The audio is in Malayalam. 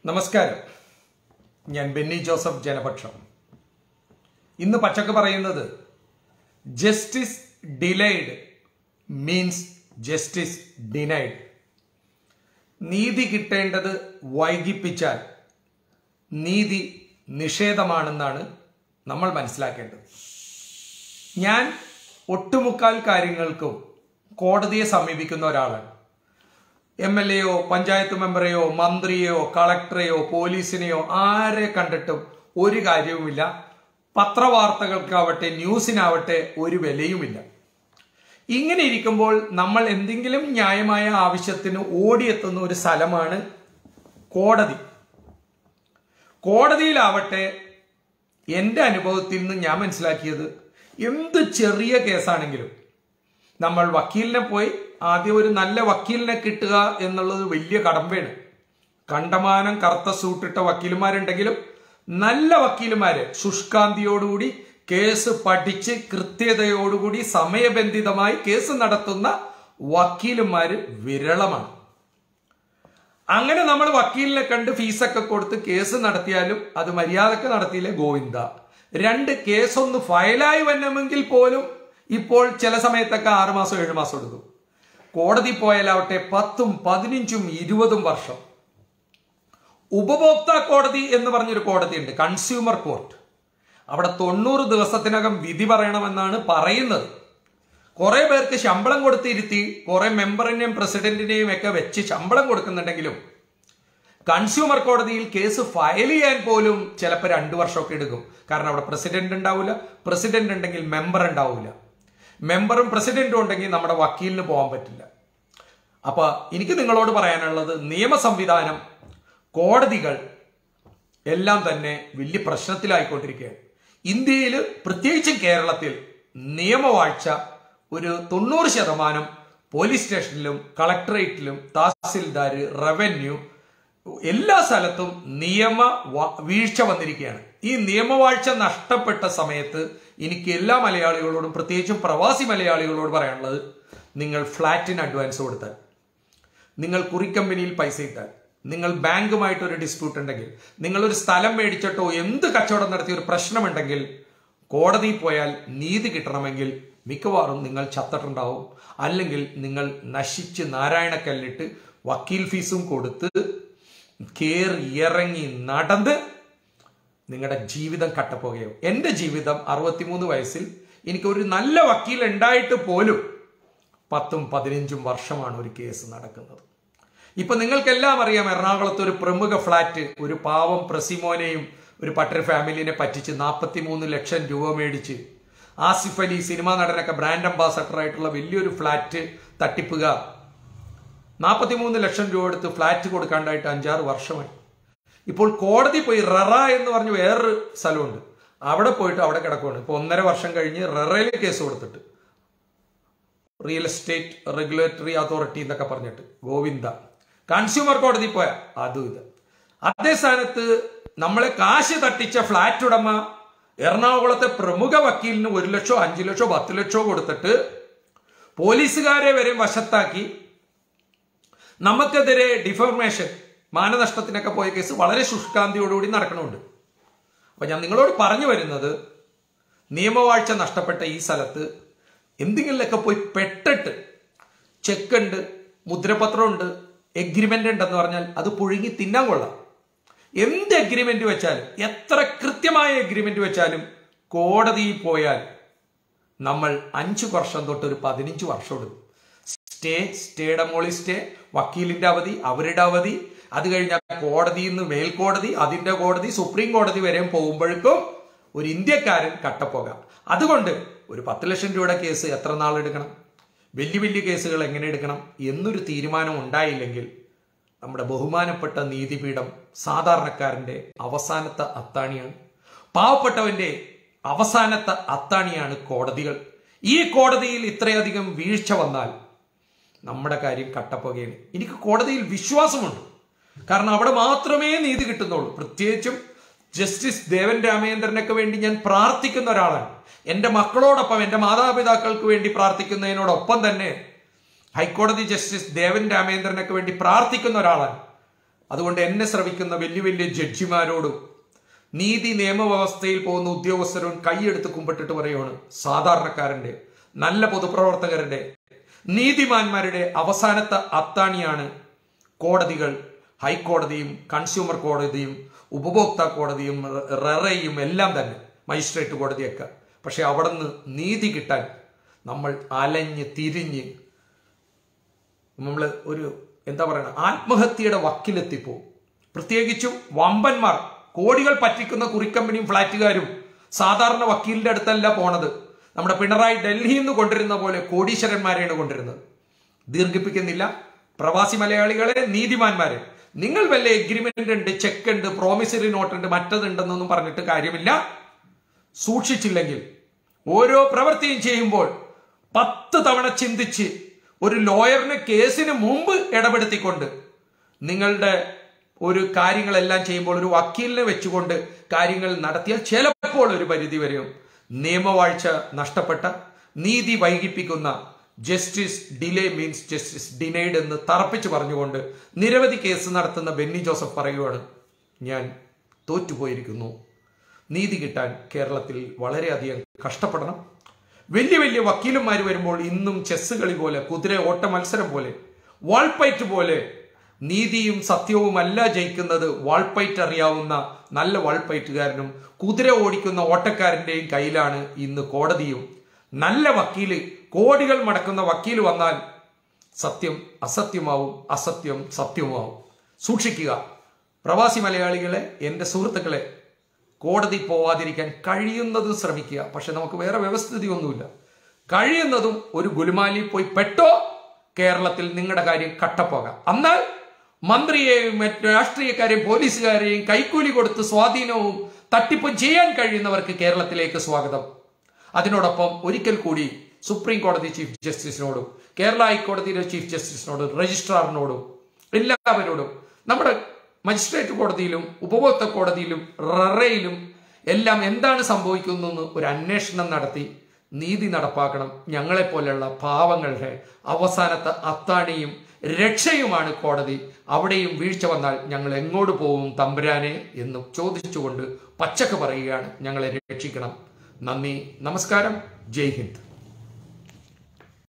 നമസ്കാരം. ഞാൻ ബെന്നി ജോസഫ് ജനപക്ഷം. ഇന്ന് പച്ചക്ക് പറയുന്നത് justice delayed means justice denied. നീതി കിട്ടേണ്ടത് വൈകിപ്പിച്ചാൽ നീതി നിഷേധമാണെന്നാണ് നമ്മൾ മനസ്സിലാക്കേണ്ടത്. ഞാൻ ഒട്ടുമുക്കാൽ കാര്യങ്ങൾക്കും കോടതിയെ സമീപിക്കുന്ന ഒരാളാണ്. MLA യോ പഞ്ചായത്ത് മെമ്പറെയോ മന്ത്രിയെയോ കളക്ടറെയോ പോലീസിനെയോ ആരെ കണ്ടിട്ടും ഒരു കാര്യവുമില്ല. പത്രവാർത്തകൾക്കാവട്ടെ ന്യൂസിനാവട്ടെ ഒരു വിലയുമില്ല. ഇങ്ങനെ ഇരിക്കുമ്പോൾ നമ്മൾ എന്തെങ്കിലും ന്യായമായ ആവശ്യത്തിന് ഓടിയെത്തുന്ന ഒരു സ്ഥലമാണ് കോടതി. കോടതിയിലാവട്ടെ എൻ്റെ അനുഭവത്തിൽ നിന്ന് ഞാൻ മനസ്സിലാക്കിയത്, എന്ത് ചെറിയ കേസാണെങ്കിലും നമ്മൾ വക്കീലിനെ പോയി ആദ്യം ഒരു നല്ല വക്കീലിനെ കിട്ടുക എന്നുള്ളത് വലിയ കടമ്പയാണ്. കണ്ടമാനം കറുത്ത സൂട്ടിട്ട വക്കീലുമാരുണ്ടെങ്കിലും നല്ല വക്കീലുമാരെ ശുഷ്കാന്തിയോടുകൂടി കേസ് പഠിച്ച് കൃത്യതയോടുകൂടി സമയബന്ധിതമായി കേസ് നടത്തുന്ന വക്കീലുമാര് വിരളമാണ്. അങ്ങനെ നമ്മൾ വക്കീലിനെ കണ്ട് ഫീസൊക്കെ കൊടുത്ത് കേസ് നടത്തിയാലും അത് മര്യാദക്ക് നടത്തിയില്ലേ ഗോവിന്ദ. രണ്ട്, കേസൊന്ന് ഫയലായി വരണമെങ്കിൽ പോലും ഇപ്പോൾ ചില സമയത്തൊക്കെ 6 മാസം 7 മാസം എടുക്കും. കോടതി പോയാലാവട്ടെ 10, 15, 20 വർഷം. ഉപഭോക്താ കോടതി എന്ന് പറഞ്ഞൊരു കോടതിയുണ്ട്, കൺസ്യൂമർ കോർട്ട്. അവിടെ 90 ദിവസത്തിനകം വിധി പറയണമെന്നാണ് പറയുന്നത്. കുറെ പേർക്ക് ശമ്പളം കൊടുത്തിരുത്തി കുറെ മെമ്പറിനെയും പ്രസിഡന്റിനെയും ഒക്കെ വെച്ച് ശമ്പളം കൊടുക്കുന്നുണ്ടെങ്കിലും കൺസ്യൂമർ കോടതിയിൽ കേസ് ഫയൽ ചെയ്യാൻ പോലും ചിലപ്പോൾ 2 വർഷമൊക്കെ എടുക്കും. കാരണം അവിടെ പ്രസിഡന്റ് ഉണ്ടാവില്ല, പ്രസിഡന്റ് ഉണ്ടെങ്കിൽ മെമ്പർ ഉണ്ടാവില്ല, മെമ്പറും പ്രസിഡന്റും ഉണ്ടെങ്കിൽ നമ്മുടെ വക്കീലിന് പോകാൻ പറ്റില്ല. അപ്പൊ എനിക്ക് നിങ്ങളോട് പറയാനുള്ളത്, നിയമ സംവിധാനം, കോടതികൾ എല്ലാം തന്നെ വലിയ പ്രശ്നത്തിലായിക്കൊണ്ടിരിക്കുകയാണ്. ഇന്ത്യയിൽ പ്രത്യേകിച്ചും കേരളത്തിൽ നിയമവാഴ്ച ഒരു 90% പോലീസ് സ്റ്റേഷനിലും കളക്ടറേറ്റിലും തഹസിൽദാർ, റവന്യൂ എല്ലാ സ്ഥലത്തും നിയമ വീഴ്ച വന്നിരിക്കുകയാണ്. ഈ നിയമവാഴ്ച നഷ്ടപ്പെട്ട സമയത്ത് എനിക്ക് എല്ലാ മലയാളികളോടും പ്രത്യേകിച്ചും പ്രവാസി മലയാളികളോട് പറയാനുള്ളത്, നിങ്ങൾ ഫ്ലാറ്റിന് അഡ്വാൻസ് കൊടുത്താൽ, നിങ്ങൾ കുറിക്കമ്പനിയിൽ പൈസ ഇട്ടാൽ, നിങ്ങൾ ബാങ്കുമായിട്ടൊരു ഡിസ്പ്യൂട്ട് ഉണ്ടെങ്കിൽ, നിങ്ങളൊരു സ്ഥലം മേടിച്ചിട്ടോ എന്ത് കച്ചവടം നടത്തിയ ഒരു പ്രശ്നമുണ്ടെങ്കിൽ കോടതിയിൽ പോയാൽ നീതി കിട്ടണമെങ്കിൽ മിക്കവാറും നിങ്ങൾ ചത്തിട്ടുണ്ടാവും. അല്ലെങ്കിൽ നിങ്ങൾ നശിച്ച് നാരായണക്കല്ലിട്ട് വക്കീൽ ഫീസും കൊടുത്ത് കേറി ഇറങ്ങി നടന്ന് നിങ്ങളുടെ ജീവിതം കട്ടപ്പോകയോ. എൻ്റെ ജീവിതം 63 വയസ്സിൽ എനിക്ക് ഒരു നല്ല വക്കീൽ ഉണ്ടായിട്ട് പോലും 10, 15 വർഷമാണ് ഒരു കേസ് നടക്കുന്നത്. ഇപ്പൊ നിങ്ങൾക്കെല്ലാം അറിയാം, എറണാകുളത്ത് ഒരു പ്രമുഖ ഫ്ലാറ്റ് ഒരു പാവം പ്രസിമോനെയും ഒരു പട്ടർ ഫാമിലിനെ പറ്റിച്ച് 43 ലക്ഷം രൂപ മേടിച്ച് ആസിഫ് അലി സിനിമാ നടനൊക്കെ ബ്രാൻഡ് അംബാസഡർ ആയിട്ടുള്ള വലിയൊരു ഫ്ലാറ്റ് തട്ടിപ്പുകാർ 43 ലക്ഷം രൂപ എടുത്ത് ഫ്ലാറ്റ് കൊടുക്കാണ്ടായിട്ട് 5-6 വർഷമായി. ഇപ്പോൾ കോടതി പോയി ററ എന്ന് പറഞ്ഞ് വേറൊരു സ്ഥലമുണ്ട്, അവിടെ പോയിട്ട് അവിടെ കിടക്കുകയാണ്. ഇപ്പൊ 1.5 വർഷം കഴിഞ്ഞ് ററയിൽ കേസ് കൊടുത്തിട്ട്, റിയൽ എസ്റ്റേറ്റ് റെഗുലേറ്ററി അതോറിറ്റി എന്നൊക്കെ പറഞ്ഞിട്ട് ഗോവിന്ദ. കൺസ്യൂമർ കോടതി പോയ അതും ഇത്. അതേ സ്ഥാനത്ത് നമ്മളെ കാശ് തട്ടിച്ച ഫ്ലാറ്റ് ഉടമ എറണാകുളത്തെ പ്രമുഖ വക്കീലിന് 1 ലക്ഷോ 5 ലക്ഷോ 10 ലക്ഷോ കൊടുത്തിട്ട് പോലീസുകാരെ വരെ വശത്താക്കി നമുക്കെതിരെ ഡിഫോർമേഷൻ, മാനനഷ്ടത്തിനൊക്കെ പോയ കേസ് വളരെ ശുഷ്കാന്തിയോടുകൂടി നടക്കണമുണ്ട്. അപ്പൊ ഞാൻ നിങ്ങളോട് പറഞ്ഞു വരുന്നത്, നിയമവാഴ്ച നഷ്ടപ്പെട്ട ഈ സ്ഥലത്ത് എന്തെങ്കിലുമൊക്കെ പോയി പെട്ടിട്ട് ചെക്ക് ഉണ്ട്, മുദ്രപത്രമുണ്ട്, എഗ്രിമെന്റ് ഉണ്ടെന്ന് പറഞ്ഞാൽ അത് പുഴുങ്ങി തിന്നാൻ കൊള്ളാം. എന്ത് എഗ്രിമെന്റ് വെച്ചാലും, എത്ര കൃത്യമായ എഗ്രിമെന്റ് വെച്ചാലും കോടതിയിൽ പോയാൽ നമ്മൾ 5 വർഷം തൊട്ട് ഒരു 15 വർഷം എടുക്കും. സ്റ്റേയുടെ മോളി സ്റ്റേ, വക്കീലിന്റെ അവധി, അവരുടെ അവധി, അത് കഴിഞ്ഞാൽ കോടതിയിൽ നിന്ന് മേൽക്കോടതി, അതിന്റെ കോടതി, സുപ്രീം കോടതി വരെ പോകുമ്പോഴേക്കും ഒരു ഇന്ത്യക്കാരൻ കട്ടപ്പോകാം. അതുകൊണ്ട് ഒരു 10 ലക്ഷം രൂപയുടെ കേസ് എത്ര നാളെടുക്കണം, വലിയ വലിയ കേസുകൾ എങ്ങനെ എടുക്കണം എന്നൊരു തീരുമാനം ഉണ്ടായില്ലെങ്കിൽ നമ്മുടെ ബഹുമാനപ്പെട്ട നീതിപീഠം സാധാരണക്കാരന്റെ അവസാനത്തെ അത്താണിയാണ്. പാവപ്പെട്ടവന്റെ അവസാനത്തെ അത്താണിയാണ് കോടതികൾ. ഈ കോടതിയിൽ ഇത്രയധികം വീഴ്ച വന്നാൽ നമ്മുടെ കാര്യം കട്ടപ്പുകയാണ്. എനിക്ക് കോടതിയിൽ വിശ്വാസമുണ്ട്, കാരണം അവിടെ മാത്രമേ നീതി കിട്ടുന്നുള്ളൂ. പ്രത്യേകിച്ചും ജസ്റ്റിസ് ദേവൻ രാമചന്ദ്രനൊക്കെ വേണ്ടി ഞാൻ പ്രാർത്ഥിക്കുന്ന ഒരാളാണ്. എൻ്റെ മക്കളോടൊപ്പം, എൻ്റെ മാതാപിതാക്കൾക്ക് വേണ്ടി പ്രാർത്ഥിക്കുന്നതിനോടൊപ്പം തന്നെ ഹൈക്കോടതി ജസ്റ്റിസ് ദേവൻ രാമചന്ദ്രനൊക്കെ വേണ്ടി പ്രാർത്ഥിക്കുന്ന ഒരാളാണ്. അതുകൊണ്ട് എന്നെ ശ്രവിക്കുന്ന വലിയ വലിയ ജഡ്ജിമാരോടും നീതി നിയമവ്യവസ്ഥയിൽ പോകുന്ന ഉദ്യോഗസ്ഥരും കൈയെടുത്ത് കുമ്പിട്ടിട്ട് പറയുകയാണ്, സാധാരണക്കാരന്റെ, നല്ല പൊതുപ്രവർത്തകരുടെ, നീതിമാന്മാരുടെ അവസാനത്തെ അത്താണിയാണ് കോടതികൾ. ഹൈക്കോടതിയും കൺസ്യൂമർ കോടതിയും ഉപഭോക്താ കോടതിയും റെറയും എല്ലാം തന്നെ, മജിസ്ട്രേറ്റ് കോടതിയൊക്കെ. പക്ഷെ അവിടെ നിന്ന് നീതി കിട്ടാൻ നമ്മൾ അലഞ്ഞ് തിരിഞ്ഞ് നമ്മൾ ഒരു ആത്മഹത്യയുടെ വക്കിലെത്തിപ്പോവും. പ്രത്യേകിച്ചും വമ്പന്മാർ, കോടികൾ പറ്റിക്കുന്ന കുറിക്കമ്പനിയും ഫ്ലാറ്റുകാരും സാധാരണ വക്കീലിന്റെ അടുത്തല്ല പോണത്. നമ്മുടെ പിണറായി ഡൽഹിയിൽ നിന്ന് കൊണ്ടിരുന്ന പോലെ കോടീശ്വരന്മാരെയാണ് കൊണ്ടിരുന്നത്. ദീർഘിപ്പിക്കുന്നില്ല. പ്രവാസി മലയാളികളെ, നീതിമാന്മാരെ, നിങ്ങൾ വല്ല എഗ്രിമെന്റ് ഉണ്ട്, ചെക്ക് ഉണ്ട്, പ്രോമിസറി നോട്ടുണ്ട്, മറ്റതുണ്ടെന്നൊന്നും പറഞ്ഞിട്ട് കാര്യമില്ല. സൂക്ഷിച്ചില്ലെങ്കിൽ ഓരോ പ്രവൃത്തിയും ചെയ്യുമ്പോൾ 10 തവണ ചിന്തിച്ച് ഒരു ലോയറിനെ കേസിന് മുമ്പ് ഇടപെടുത്തിക്കൊണ്ട് നിങ്ങളുടെ ഒരു കാര്യങ്ങളെല്ലാം ചെയ്യുമ്പോൾ ഒരു വക്കീലിനെ വെച്ചുകൊണ്ട് കാര്യങ്ങൾ നടത്തിയാൽ ചിലപ്പോൾ ഒരു പരിധി വരെയും നിയമവാഴ്ച നഷ്ടപ്പെട്ട, നീതി വൈകിപ്പിക്കുന്ന, justice delay means justice denied എന്ന് തറപ്പിച്ച് പറഞ്ഞുകൊണ്ട് നിരവധി കേസ് നടത്തുന്ന ബെന്നി ജോസഫ് പറയുകയാണ്, ഞാൻ തോറ്റുപോയിരിക്കുന്നു. നീതി കിട്ടാൻ കേരളത്തിൽ വളരെയധികം കഷ്ടപ്പെടണം. വലിയ വലിയ വക്കീലന്മാർ വരുമ്പോൾ ഇന്നും ചെസ് കളി പോലെ, കുതിര ഓട്ട മത്സരം പോലെ, വാൾപ്പയറ്റ് പോലെ നീതിയും സത്യവും അല്ല ജയിക്കുന്നത്. വാൾപ്പയറ്റ് അറിയാവുന്ന നല്ല വാൾപ്പയറ്റുകാരനും കുതിര ഓടിക്കുന്ന ഓട്ടക്കാരന്റെയും കയ്യിലാണ് ഇന്ന് കോടതിയും. നല്ല വക്കീല്, കോടികൾ മടക്കുന്ന വക്കീൽ വന്നാൽ സത്യം അസത്യമാവും, അസത്യം സത്യവുമാവും. സൂക്ഷിക്കുക. പ്രവാസി മലയാളികളെ, എൻ്റെ സുഹൃത്തുക്കളെ, കോടതി പോവാതിരിക്കാൻ കഴിയുന്നതും ശ്രമിക്കുക. പക്ഷെ നമുക്ക് വേറെ വ്യവസ്ഥിതി ഒന്നുമില്ല. കഴിയുന്നതും ഒരു ഗുലുമാലി പോയി പെട്ടോ കേരളത്തിൽ നിങ്ങളുടെ കാര്യം കട്ടപ്പോകാം. എന്നാൽ മന്ത്രിയെയും മറ്റു രാഷ്ട്രീയക്കാരെയും പോലീസുകാരെയും കൈക്കൂലി കൊടുത്ത് സ്വാധീനവും തട്ടിപ്പും ചെയ്യാൻ കഴിയുന്നവർക്ക് കേരളത്തിലേക്ക് സ്വാഗതം. അതിനോടൊപ്പം ഒരിക്കൽ കൂടി സുപ്രീം കോടതി ചീഫ് ജസ്റ്റിസിനോടും കേരള ഹൈക്കോടതിയിലെ ചീഫ് ജസ്റ്റിസിനോടും രജിസ്ട്രാറിനോടും എല്ലാവരോടും നമ്മുടെ മജിസ്ട്രേറ്റ് കോടതിയിലും ഉപഭോക്തൃ കോടതിയിലും റെറയിലും എല്ലാം എന്താണ് സംഭവിക്കുന്നതെന്ന് ഒരു അന്വേഷണം നടത്തി നീതി നടപ്പാക്കണം. ഞങ്ങളെപ്പോലെയുള്ള പാവങ്ങളുടെ അവസാനത്തെ അത്താണിയും രക്ഷയുമാണ് കോടതി. അവിടെയും വീഴ്ച വന്നാൽ ഞങ്ങൾ എങ്ങോട്ട് പോകും തമ്പുരാനെ എന്ന് ചോദിച്ചുകൊണ്ട് പച്ചക്ക് പറയുകയാണ്, ഞങ്ങളെ രക്ഷിക്കണം. നന്ദി, നമസ്കാരം, ജയ് ഹിന്ദ്.